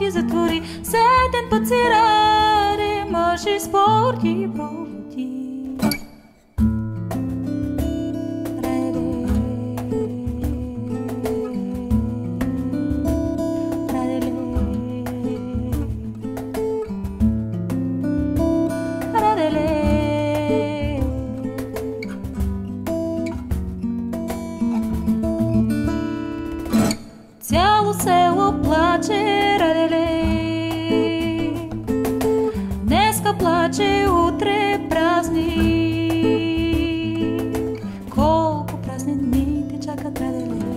очи затвори, сетен път си раде, мъж и спор ги пробуди. Цяло село плаче, Раделе. Днеска плаче, утре празник. Колко празни дни те чакат, Раделе.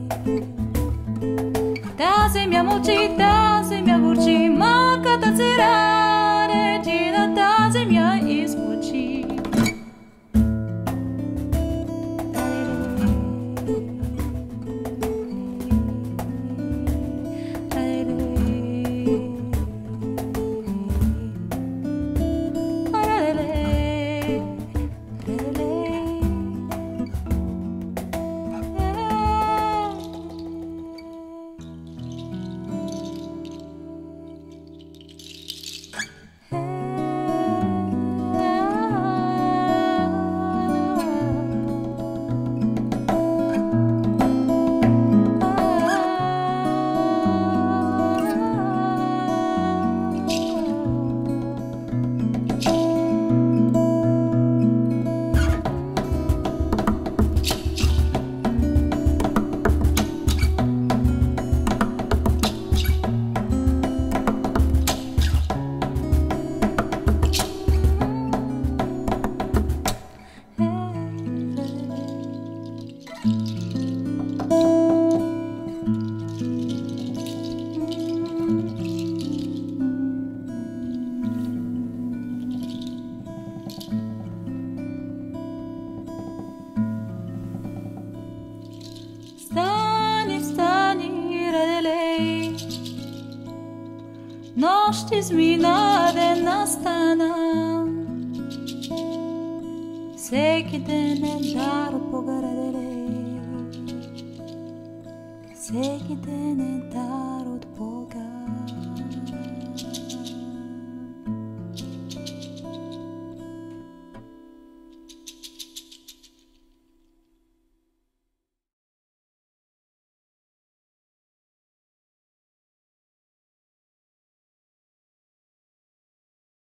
Та земя мълчи, та земя горчи, маката се раде, ти на та земя изплачи. Стани, встани, Раделе. Нощ измина, ден настана. Всеки ден е дар от Бога, Раделе. Всеки ден е дар.